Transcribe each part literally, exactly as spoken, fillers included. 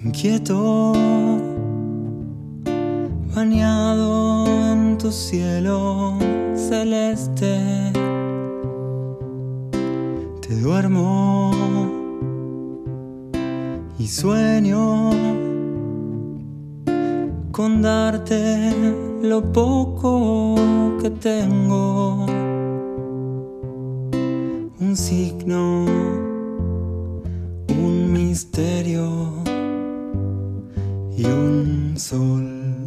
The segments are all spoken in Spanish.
inquieto, bañado en tu cielo celeste. Te duermo y sueño con darte lo poco que tengo, un signo, un misterio y un sol.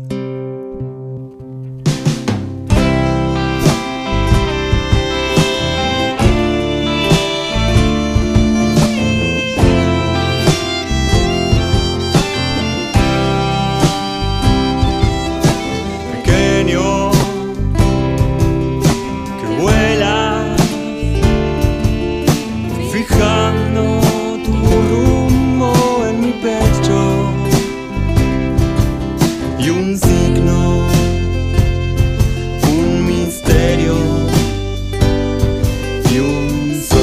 Pequeño, que vuela, fijando tu rumbo en mi pecho, y un signo, un misterio y un sol.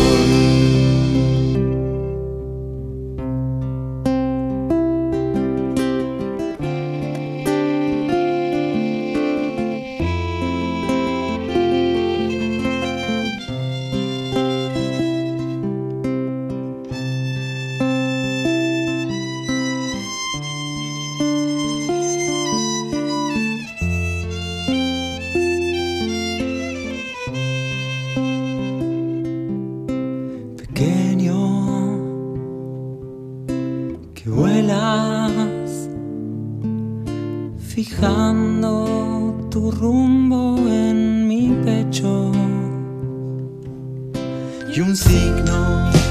Pequeño, que vuelas, fijando tu rumbo en mi pecho, y un signo,